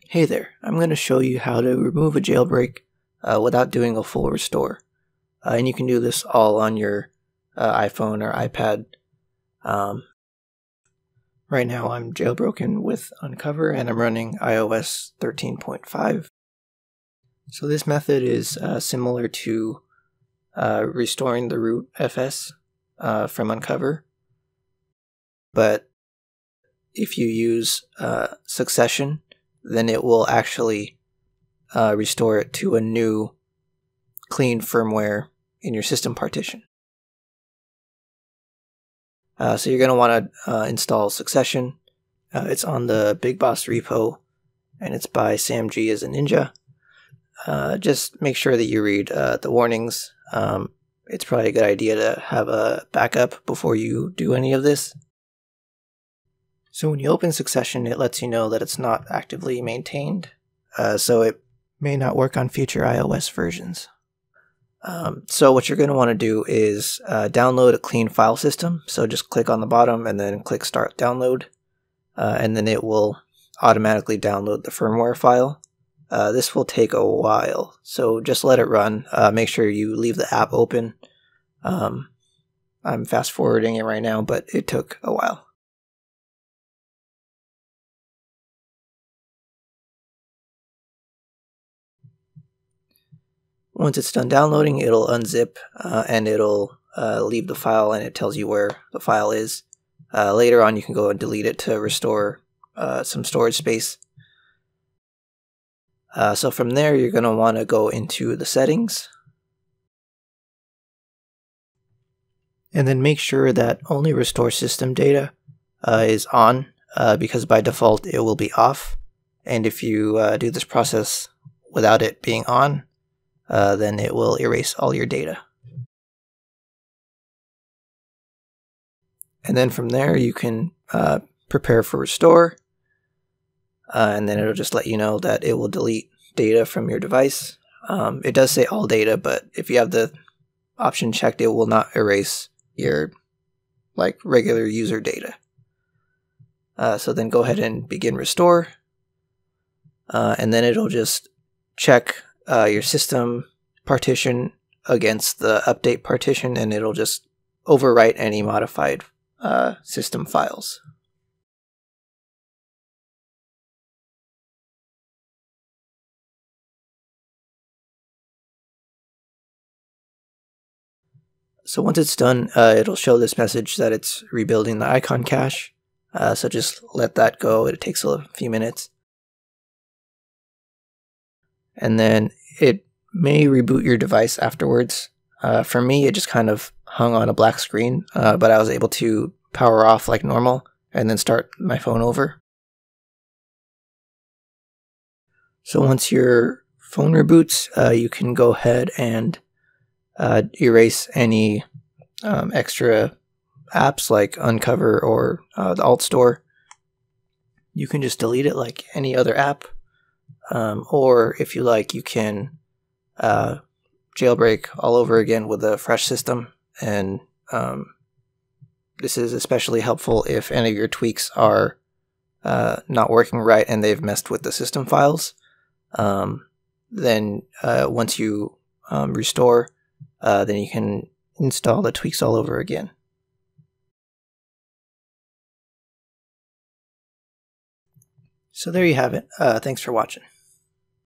Hey there, I'm going to show you how to remove a jailbreak without doing a full restore. And you can do this all on your iPhone or iPad. Right now I'm jailbroken with Uncover and I'm running iOS 13.5. So this method is similar to restoring the root FS from Uncover. But if you use succession, then it will actually restore it to a new clean firmware in your system partition. So you're going to want to install Succession. It's on the Big Boss repo, and it's by Sam G as a ninja. Just make sure that you read the warnings. It's probably a good idea to have a backup before you do any of this. So when you open Succession, it lets you know that it's not actively maintained, so it may not work on future iOS versions. So what you're going to want to do is download a clean file system. So just click on the bottom and then click Start Download, and then it will automatically download the firmware file. This will take a while, so just let it run. Make sure you leave the app open. I'm fast forwarding it right now, but it took a while. Once it's done downloading, it'll unzip and it'll leave the file, and it tells you where the file is. Later on, you can go and delete it to restore some storage space. So from there, you're going to want to go into the settings. And then make sure that only restore system data is on, because by default it will be off. And if you do this process without it being on, then it will erase all your data. And then from there you can prepare for restore, and then it'll just let you know that it will delete data from your device. It does say all data, but if you have the option checked, it will not erase your regular user data. So then go ahead and begin restore, and then it'll just check your system partition against the update partition, and it'll just overwrite any modified system files. So once it's done, it'll show this message that it's rebuilding the icon cache. So just let that go. It takes a few minutes. And then it may reboot your device afterwards. For me, it just kind of hung on a black screen, but I was able to power off like normal and then start my phone over. So once your phone reboots, you can go ahead and erase any extra apps like Uncover or the Alt Store. You can just delete it like any other app. Or if you like, you can jailbreak all over again with a fresh system. And this is especially helpful if any of your tweaks are not working right and they've messed with the system files. Then once you restore, then you can install the tweaks all over again. So there you have it. Thanks for watching.